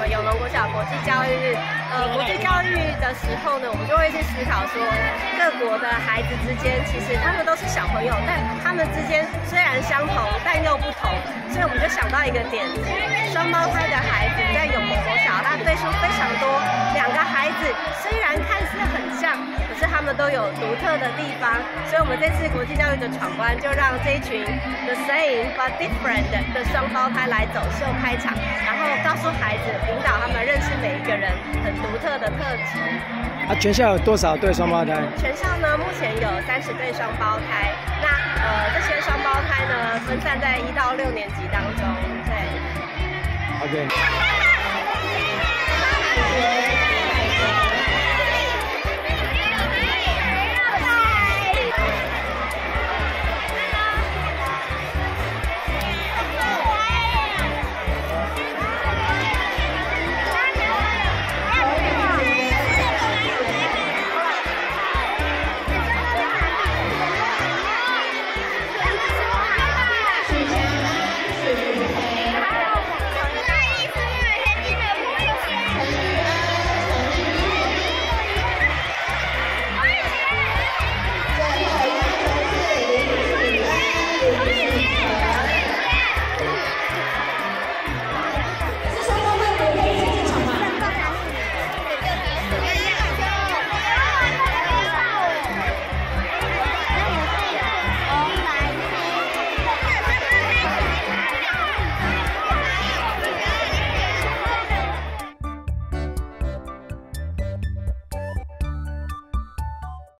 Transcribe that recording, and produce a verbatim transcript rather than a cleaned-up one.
们永隆国小国际教育日，呃，国际教育的时候呢，我们就会去思考说，各国的孩子之间，其实他们都是小朋友，但他们之间虽然相同，但又不同，所以我们就想到一个点子，双胞胎的孩子在永隆国小，那对数非常多，两个孩子虽然看似很像，可是他们都有独特的地方，所以我们这次国际教育的闯关就让这一群 the same but different 的双胞胎来走秀开场，然后告诉孩子，引导他们认识每一个人很独特的特质。 啊，全校有多少对双胞胎？ 全校呢，目前有三十对双胞胎。那呃，这些双胞胎呢，分散在一到六年级当中。对。 OK。